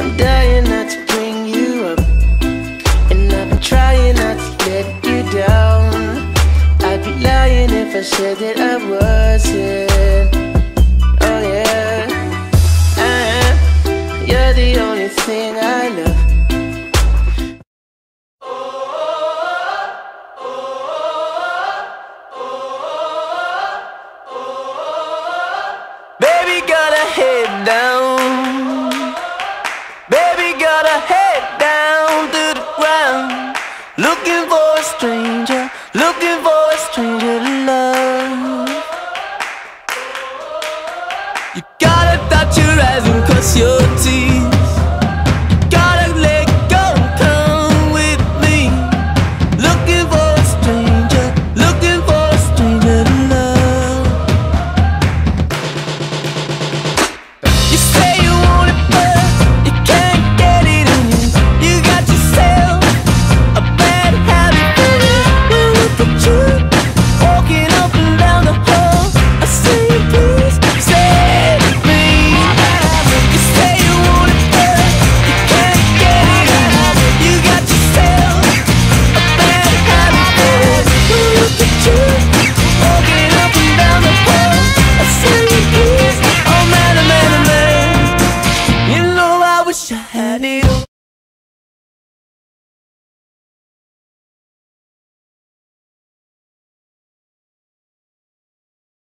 I'm dying not to bring you up, and I've been trying not to let you down. I'd be lying if I said that I wasn't. Oh yeah, you're the only thing I love. Baby got her head down, baby got her head down to the ground, looking for a stranger, looking for a stranger to love. You gotta touch your eyes and cross your teeth.